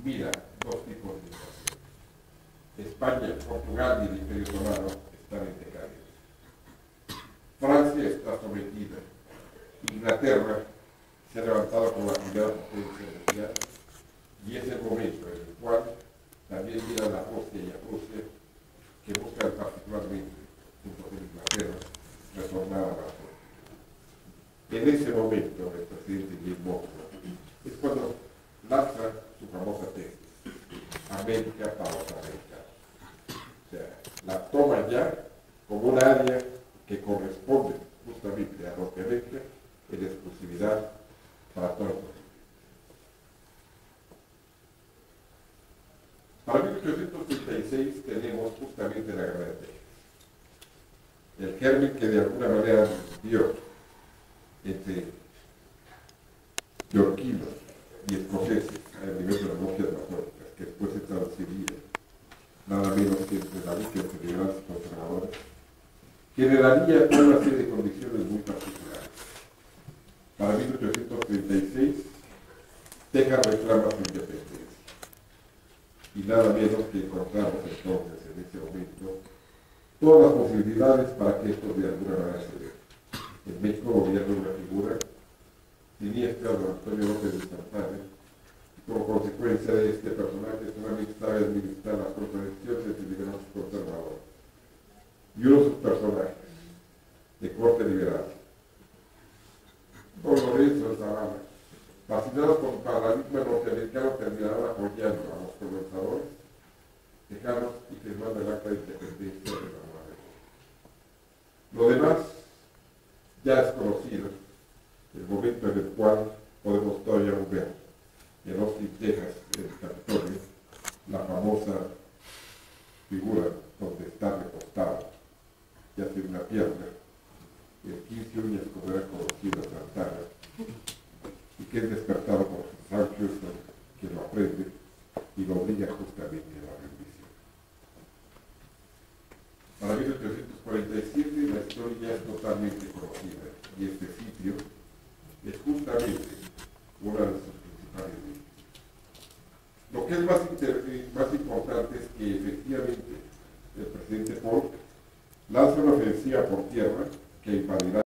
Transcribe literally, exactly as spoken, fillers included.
mira dos tipos de invasión. España, Portugal y el Imperio Otomano están en decadencia. Francia está sometida. Inglaterra se ha levantado como la primera potencia mundial y es el momento en el cual también miran a Rusia y a Rusia, que buscan particularmente, junto con Inglaterra, retornar a la zona. En ese momento, el presidente Guillermo es cuando lanza su famosa tesis, América para los americanos. O sea, la toma ya como un área que corresponde justamente a Norteamérica en exclusividad para todos los países. Para mil ochocientos treinta y seis tenemos justamente la Guerra de Texas. El germen que de alguna manera dio entre yorquinos y escoceses a nivel de las logias masónicas, que después se transferiría nada menos que entre la lucha entre liberales y conservadores, generaría una serie de condiciones muy particulares. Para mil ochocientos treinta y seis, Texas reclama su independencia. Y nada menos que encontramos entonces, en ese momento, todas las posibilidades para que esto de alguna manera se dé. En México gobierna una figura siniestra, don Antonio López de Santana, y como consecuencia de este personaje solamente sabe administrar las contradicciones entre liberales y conservadores. Y uno de sus personajes, de corte liberal, don Lorenzo Zavala, fascinados por el paradigma norteamericano, terminarán apoyando a los colonizadores tejanos y firmando el acta de independencia de la Nueva República. Lo demás ya es conocido, el momento en el cual podemos todavía ver en Austin, Texas, en el Capitolio, la famosa figura donde está recostado, ya sin una pierna, el quince uñas como era conocido Santana, y que es despertado por Sam Houston, que lo aprende y lo obliga justamente a la rendición. Para mil ochocientos cuarenta y siete la historia es totalmente conocida y este sitio es justamente una de sus principales víctimas. Lo que es más, más importante es que efectivamente el presidente Polk lanza una ofensiva por tierra que invadirá